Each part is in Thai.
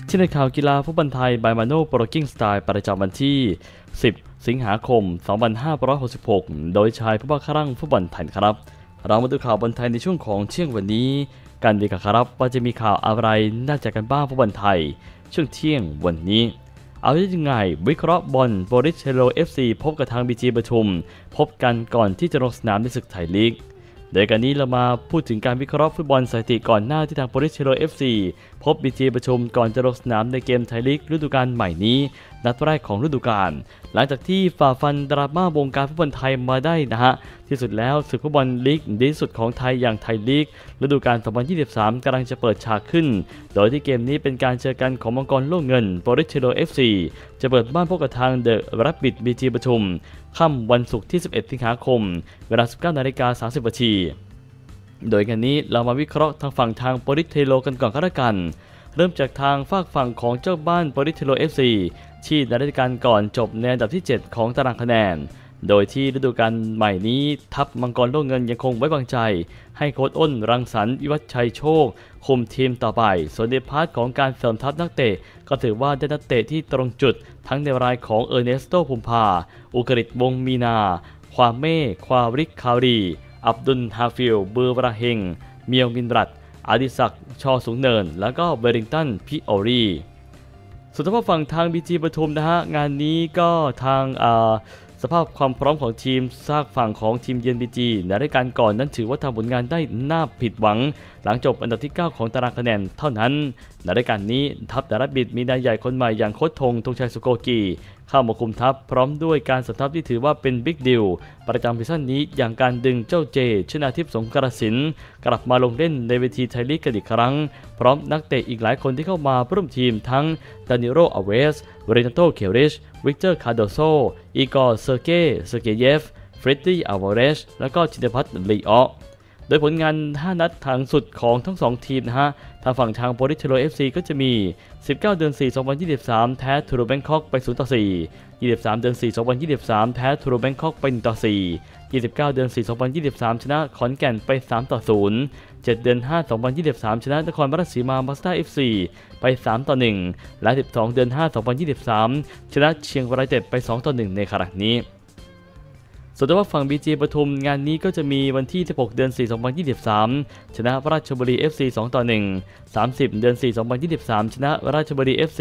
เช่นในข่าวกีฬาฟุตบอลไทยบายมาโน่โปรกิ้งสไตล์ประจำวันที่ 10 สิงหาคม 2566 โดยชายผู้บ้าคลั่งฟุตบอลไทยครับเรามาดูข่าวบอลไทยในช่วงของเที่ยงวันนี้กันดีครับว่าจะมีข่าวอะไรน่าจะกันบ้างฟุตบอลไทยช่วงเที่ยงวันนี้เอายังไงวิเคราะห์บอลโบริสเทโล FC พบกับทาง BG ปทุมพบกันก่อนที่จะลงสนามในศึกไทยลีกโดยการนี้เรามาพูดถึงการวิเคราะห์ฟุตบอลสถิติก่อนหน้าที่ทางโบริสเทโล FC พบ BG ปทุมก่อนจะลงสนามในเกมไทยลีกฤดูกาลใหม่นี้นัดแรกของฤดูกาลหลังจากที่ฝ่าฟันดราม่าวงการฟุตบอลไทยมาได้ที่สุดแล้วศึกฟุตบอลลีกดีที่สุดของไทยอย่างไทยลีกฤดูกาล 2023 กำลังจะเปิดฉากขึ้นโดยที่เกมนี้เป็นการเจอกันของมังกรโล่เงินโบริสเทโล FC จะเปิดบ้านพบกับทางเดอะแรปปิด BG ปทุมค่ำวันศุกร์ที่ 11 สิงหาคมเวลา 19:30 น.โดยกันนี้เรามาวิเคราะห์ทางฝั่งทางโปริสเทโลกันก่อนก็แล้วกันเริ่มจากทางฝากฝั่งของเจ้าบ้านโปริสเทโล FC ที่ในฤดูกาลก่อนจบในอันดับที่ 7 ของตารางคะแนนโดยที่ฤดูกาลใหม่นี้ทัพมังกรโล่เงินยังคงไว้วางใจให้โค้ชอ้นรังสรรค์วิวัฒน์ชัยโชคคุมทีมต่อไปส่วนในพาร์ทของการเสริมทัพนักเตะก็ถือว่าได้นักเตะที่ตรงจุดทั้งในรายของเออร์เนสโตภูมิภาอุกฤษวงศ์มีนาความเม่ควาริกคารีอับดุลฮาฟิลเบอร์บราเฮงเมียวมินรัตอดิศักดิ์ชอสูงเนินแล้วก็เวริงตันพิโอรีส่วนทางฝั่งทาง BG ปทุมงานนี้ก็ทางสภาพความพร้อมของทีมซากฝั่งของทีมเยือน BG ในรายการก่อนนั้นถือว่าทำผลงานได้น่าผิดหวังหลังจบอันดับที่ 9 ของตารางคะแนนเท่านั้นในรายการนี้ทัพดาราบิดมีนายใหญ่คนใหม่อย่างโค้ชธงชัยสุโกกีเข้ามาคุมทัพพร้อมด้วยการสัมทัพที่ถือว่าเป็นบิ๊กดิลประจำซีซั่นนี้อย่างการดึงเจ้าเจชนาทิพย์สงกรสินกลับมาลงเล่นในเวทีไทยลีกกันอีกครั้งพร้อมนักเตะอีกหลายคนที่เข้ามาร่วมทีมทั้งดานิโรอเวสเรนัโตเคริชวิกเตอร์คาร์โดโซอีกอร์เซเกเยฟเฟรดดี้อัลวาเรสและก็ชินพัฒน์ลีออโดยผลงาน 5 นัดทางสุดของทั้ง 2 ทีมทางฝั่งทางโปริสเทโล FC ก็จะมี 19 เดือน 4 2023 แพ้ทูโรแบงคอกไป 0-4 23 เดือน 4 2023 แพ้ทูโรแบงคอกไป 1-4 29 เดือน 4 2023 ชนะขอนแก่นไป 3-0 7 เดือน 5 2023 ชนะนครราชสีมามาสด้า FC ไป 3-1 และ 12 เดือน 5 2023 ชนะเชียงรายเต็ดไป 2-1 ในครั้งนี้ส่วนว่าฝั่ง BG ปทุมงานนี้ก็จะมีวันที่ 16 เดือน 4 2023 ชนะราชบุรี FC 2-1 30 เดือน 4 2023 ชนะราชบุรี FC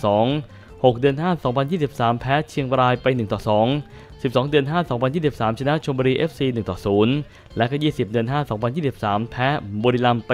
4-2 6 เดือน 5 2023 แพ้เชียงรายไป 1-2 12 เดือน 5 2023 ชนะชลบุรี FC 1-0 และก็ 20 เดือน 5 2023 แพ้บุรีรัมย์ไป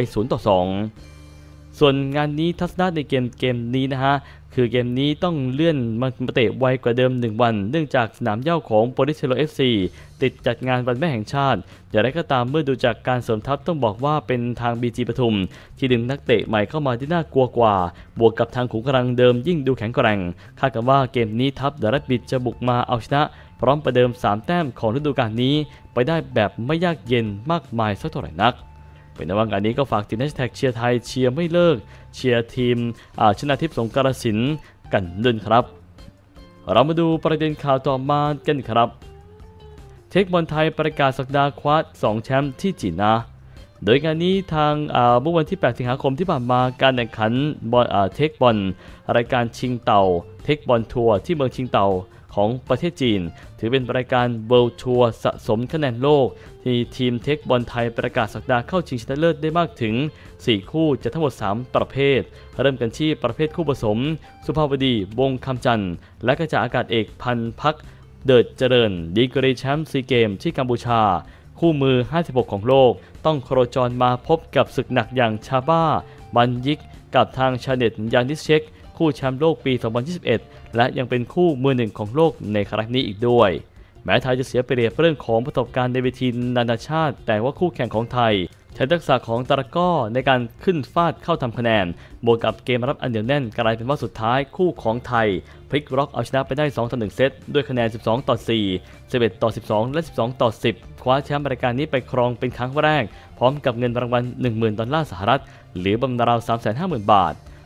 0-2 ส่วนงานนี้ทัศนะในเกมนี้คือเกมนี้ต้องเลื่อนมาเตะไวกว่าเดิม1 วันเนื่องจากสนามเหย้าของโปริสเทโล FC ติดจัดงานวันแม่แห่งชาติอย่างไรก็ตามเมื่อดูจากการเสริมทัพต้องบอกว่าเป็นทาง BG ปทุมที่ดึงนักเตะใหม่เข้ามาที่น่ากลัวกว่าบวกกับทางขุมกำลังเดิมยิ่งดูแข็งแกร่งคาดกันว่าเกมนี้ทัพดาราบิดจะบุกมาเอาชนะพร้อมประเดิม3 แต้มของฤดูกาลนี้ไปได้แบบไม่ยากเย็นมากมายสักเท่าไหร่นักเป็นในวันการนี้ก็ฝากติดแฮชแท็กเชียร์ไทยเชียร์ไม่เลิกเชียร์ทีมชนาทิพย์สงกรสินกันด้วยครับเรามาดูประเด็นข่าวต่อมากันครับเทคบอลไทยประกาศสัปดาห์คว้า2 แชมป์ที่จีนโดยงานนี้ทางเมื่อวันที่ 8 สิงหาคมที่ผ่านมาการแข่งขันบอลเทคบอลรายการชิงเต่าเทคบอลทัวร์ที่เมืองชิงเต่าของประเทศจีนถือเป็นรายการ World Tour สะสมคะแนนโลกที่ทีมเทคบอลไทยประกาศสัปดาห์เข้าชิงชนะเลิศได้มากถึง4 คู่จากทั้งหมด3 ประเภทเริ่มกันที่ประเภทคู่ผสมสุภาวดีวงคำจันทร์และกระจาอากาศเอกพันพักเดิดเจริญดีกรีแชมป์ซีเกมที่กัมพูชาคู่มือ56ของโลกต้องโคจรมาพบกับศึกหนักอย่างชาบ้ามันยิกกับทางชาเน็ตยานิสเชคคู่แชมป์โลกปี 2021 และยังเป็นคู่มือ 1ของโลกในครั้งนี้อีกด้วยแม้ไทยจะเสียเปรียบเรื่องของประสบการณ์ในเวทีนานาชาติแต่ว่าคู่แข่งของไทยใช้ทักษะของตะก้อในการขึ้นฟาดเข้าทำคะแนนบวกกับเกมรับอันเหนียวแน่นกลายเป็นว่าสุดท้ายคู่ของไทยพลิกล็อกเอาชนะไปได้ 2-1 เซตด้วยคะแนน 12-4 11-12 และ 12-10 คว้าแชมป์รายการนี้ไปครองเป็นครั้งแรกพร้อมกับเงินรางวัล $10,000 หรือบำนาญราว 350,000 บาท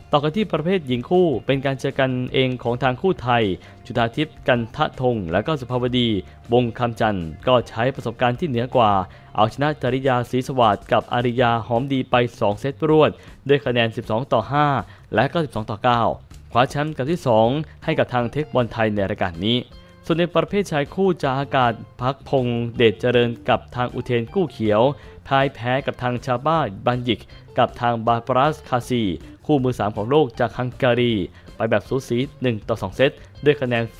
ต่อกันที่ประเภทหญิงคู่เป็นการเจอกันเองของทางคู่ไทยจุฑาทิพย์กันทะธงและก็สุภาวดีวงคำจันทร์ก็ใช้ประสบการณ์ที่เหนือกว่าเอาชนะจริยาศรีสวัสดิ์กับอาริยาหอมดีไป2เซตรวดด้วยคะแนน12-5และก็12-9คว้าแชมป์กับที่2ให้กับทางเทคบอลไทยในรายการนี้ส่วนในประเภทชายคู่จากอากาศพักพงษ์เดชเจริญกับทางอุเทนกู้เขียวพ่ายแพ้กับทางชาบ้าบันยิกกับทางบาปรัสคาซีคู่มือ3ของโลกจากฮังการีไปแบบสูสี1-2เซตด้วยคะแนน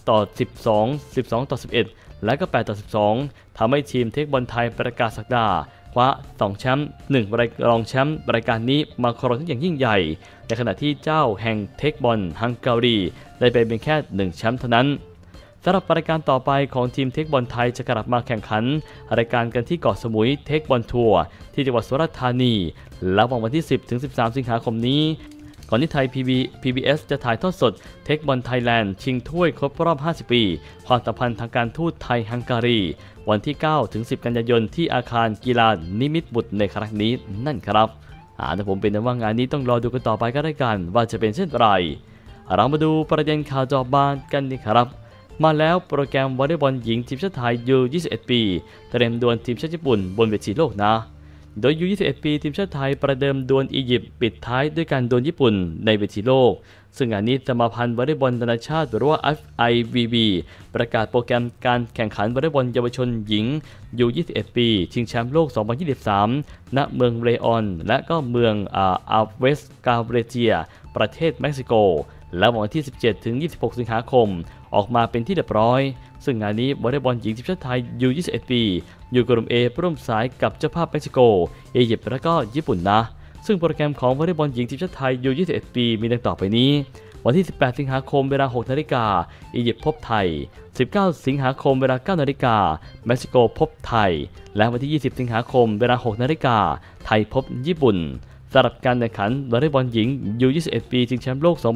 3-12 12-11และก็8-12ทำให้ทีมเทคบอลไทยประกาศศักดาคว้า2แชมป์1รองแชมป์รายการนี้มาครองอย่างยิ่งใหญ่ในขณะที่เจ้าแห่งเทคบอลฮังการีได้ไปเป็นแค่1แชมป์เท่านั้นสำหรับรายการต่อไปของทีมเทคบอลไทยจะกลับมาแข่งขันรายการกันที่เกาะสมุยเทคบอลทัวร์ที่จังหวัดสุราษฎร์ธานีและวันที่ 10-13 สิงหาคมนี้ก่อนที่ไทย PBS จะถ่ายทอดสดเทคบอลไทยแลนด์ชิงถ้วยครบรอบ50ปีความสัมพันธ์ทางการทูตไทยฮังการีวันที่ 9-10 กันยายนที่อาคารกีฬานิมิตรบุตรในครั้งนี้นั่นครับแต่ผมเป็นว่างานนี้ต้องรอดูกันต่อไปก็ได้กันว่าจะเป็นเช่นไรเรามาดูประเด็นข่าวจอบานกันดีครับมาแล้วโปรแกรมวอลเลย์บอลหญิงทีมชาติไทยยู21ปีเตรียมดวลทีมชาติญี่ปุ่นบนเวทีโลกนะโดยยู21ปีทีมชาติไทยประเดิมดวลอียิปต์ปิดท้ายด้วยการดวลญี่ปุ่นในเวทีโลกซึ่งงานนี้สมาพันธ์วอลเลย์บอลนานาชาติหรือว่า FIVB ประกาศโปรแกรมการแข่งขันวอลเลย์บอลเยาวชนหญิงยู21ปีชิงแชมป์โลก2023ณเมืองเรออนและก็เมืองอัลเวสกาเบรเจียประเทศเม็กซิโกและวันที่ 17-26 สิงหาคมออกมาเป็นที่เรียบร้อยซึ่งงานนี้วอลเลย์บอลหญิงทีมชาติไทยยู21ปีอยู่กลุ่ม A ร่วมสายกับเจ้าภาพเม็กซิโกอียิปต์และก็ญี่ปุ่นนะซึ่งโปรแกรมของวอลเลย์บอลหญิงทีมชาติไทยยู21ปีมีดังต่อไปนี้วันที่ 18 สิงหาคมเวลา 6 นาฬิกาอียิปต์พบไทย19 สิงหาคมเวลา 9 นาฬิกาเม็กซิโกพบไทยและวันที่ 20 สิงหาคมเวลา 6 นาฬิกาไทยพบญี่ปุ่นสำหรับการแข่งขันวอลเลย์บอลหญิงยู21ปีชิงแชมป์โลก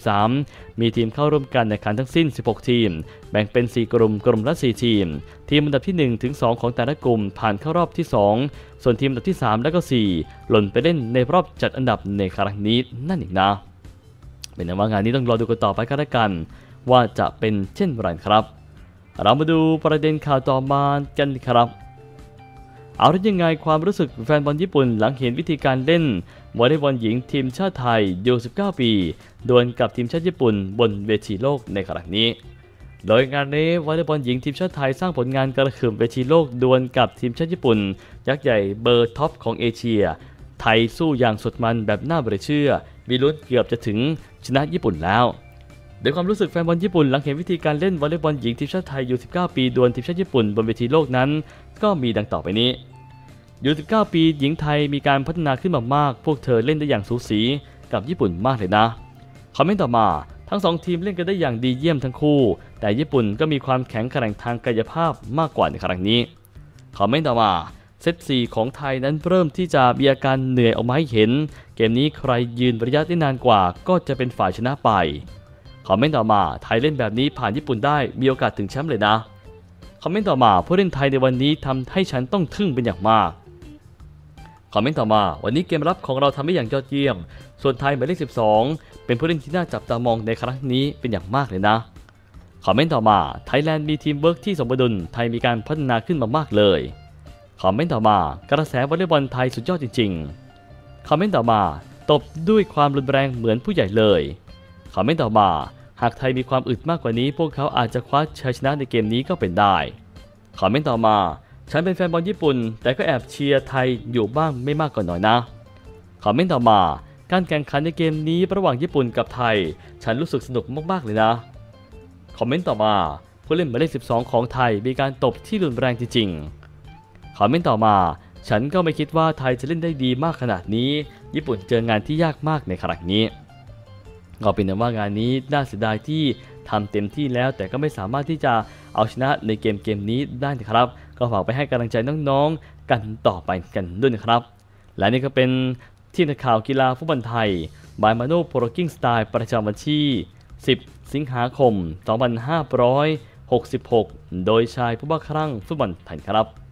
2023มีทีมเข้าร่วมการแข่งขันทั้งสิ้น16ทีมแบ่งเป็น4กลุ่มละ4ทีมอันดับที่1ถึง2ของแต่ละกลุ่มผ่านเข้ารอบที่2ส่วนทีมอันดับที่3และก็4หล่นไปเล่นในรอบจัดอันดับในครั้งนี้นั่นเองนะเป็นว่างานนี้ต้องรอดูกันต่อไปก็แล้วกันว่าจะเป็นเช่นไรครับเรามาดูประเด็นข่าวต่อมากันครับเอาได้ยังไงความรู้สึกแฟนบอลญี่ปุ่นหลังเห็นวิธีการเล่นวอลเลย์บอลหญิงทีมชาติไทยยู19ปีดวลกับทีมชาติญี่ปุ่นบนเวทีโลกในครั้งนี้โดยงานนี้วอลเลย์บอลหญิงทีมชาติไทยสร้างผลงานกระหึ่มเวทีโลกดวลกับทีมชาติญี่ปุ่นยักษ์ใหญ่เบอร์ท็อปของเอเชียไทยสู้อย่างสุดมันแบบน่าเหลือเชื่อมีลุ้นเกือบจะถึงชนะญี่ปุ่นแล้วโดยความรู้สึกแฟนบอลญี่ปุ่นหลังเห็นวิธีการเล่นวอลเลย์บอลหญิงทีมชาติไทยยู19ปีดวลทีมชาติญี่ปุ่นบนเวทีโลกนั้นก็มีดังต่อไปนี้ยู19ปีหญิงไทยมีการพัฒนาขึ้นมามากพวกเธอเล่นได้อย่างสูสีกับญี่ปุ่นมากเลยนะคอมเมนต์ต่อมาทั้ง2ทีมเล่นกันได้อย่างดีเยี่ยมทั้งคู่แต่ญี่ปุ่นก็มีความแข็งแกร่งทางกายภาพมากกว่าในครั้งนี้คอมเมนต์ต่อมาเซต4ของไทยนั้นเริ่มที่จะมีอาการเหนื่อยออกมาให้เห็นเกมนี้ใครยืนระยะได้นานกว่าก็จะเป็นฝ่ายชนะไปคอมเมนต์ต่อมาไทยเล่นแบบนี้ผ่านญี่ปุ่นได้มีโอกาสถึงแชมป์เลยนะคอมเมนต์ต่อมาผู้เล่นไทยในวันนี้ทำให้ฉันต้องทึ่งเป็นอย่างมากคอมเมนต์ต่อมาวันนี้เกมรับของเราทำได้อย่างยอดเยี่ยมส่วนไทยหมายเลข12เป็นผู้เล่นที่น่าจับตามองในครั้งนี้เป็นอย่างมากเลยนะคอมเมนต์ต่อมาไทยแลนด์มีทีมเวิร์กที่สมบูรณ์ไทยมีการพัฒนาขึ้นมามากเลยคอมเมนต์ต่อมากระแสวอลเลย์บอลไทยสุดยอดจริงๆคอมเมนต์ต่อมาตบด้วยความรุนแรงเหมือนผู้ใหญ่เลยคอมเมนต์ต่อมาหากไทยมีความอึดมากกว่านี้พวกเขาอาจจะคว้าชัยชนะในเกมนี้ก็เป็นได้คอมเมนต์ต่อมาฉันเป็นแฟนบอลญี่ปุ่นแต่ก็แอบเชียร์ไทยอยู่บ้างไม่มากกว่าน้อยนะคอมเมนต์ต่อมาการแข่งขันในเกมนี้ระหว่างญี่ปุ่นกับไทยฉันรู้สึกสนุกมากๆเลยนะคอมเมนต์ต่อมาผู้เล่นหมายเลข12ของไทยมีการตบที่รุนแรงจริงๆคอมเมนต์ต่อมาฉันก็ไม่คิดว่าไทยจะเล่นได้ดีมากขนาดนี้ญี่ปุ่นเจองานที่ยากมากในครั้งนี้ก็เป็นว่างานนี้น่าเสียดายที่ทำเต็มที่แล้วแต่ก็ไม่สามารถที่จะเอาชนะในเกมนี้ได้นะครับก็ฝากไปให้กำลังใจน้องๆกันต่อไปกันด้วยนะครับและนี่ก็เป็นที่ข่าวกีฬาฟุตบอลไทยบายมาโน่โปรกิ้งสไตล์ประจำวันที่10 สิงหาคม 2566โดยชายผู้บ้าคลั่งฟุตบอลไทยครับ